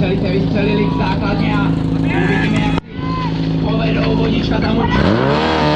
vystřelili k základně a uvidíme, jak si povedou vodička tam určitě.